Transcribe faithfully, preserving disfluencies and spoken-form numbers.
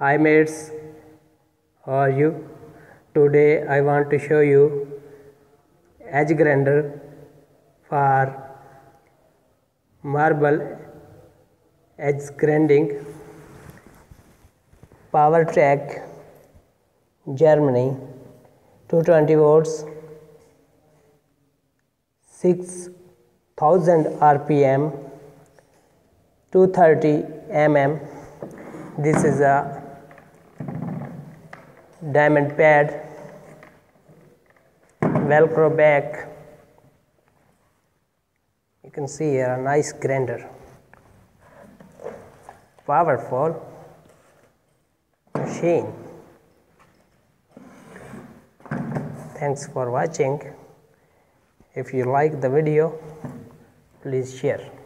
Hi mates, how are you? Today I want to show you edge grinder for marble edge grinding. Power track, Germany, two hundred twenty volts, six thousand R P M, two hundred thirty millimeters. This is a diamond pad, velcro back. You can see here a nice grinder, powerful machine. Thanks for watching. If you like the video, please share.